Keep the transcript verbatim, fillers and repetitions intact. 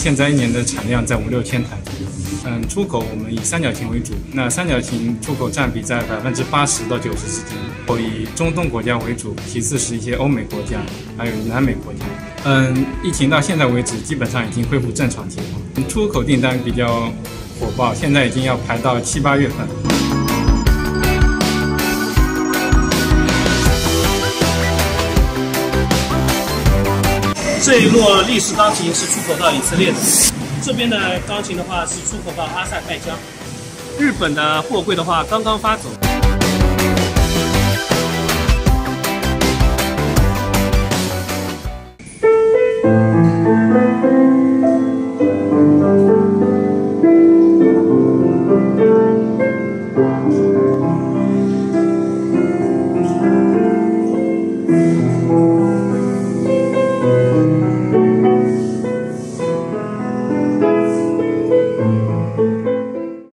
现在一年的产量在五六千台。嗯，出口我们以三角形为主，那三角形出口占比在百分之八十到九十之间。我以中东国家为主，其次是一些欧美国家，还有南美国家。嗯，疫情到现在为止，基本上已经恢复正常情况。出口订单比较火爆，现在已经要排到七八月份。 这一摞立式钢琴是出口到以色列的。这边的钢琴的话是出口到阿塞拜疆，日本的货柜的话刚刚发走。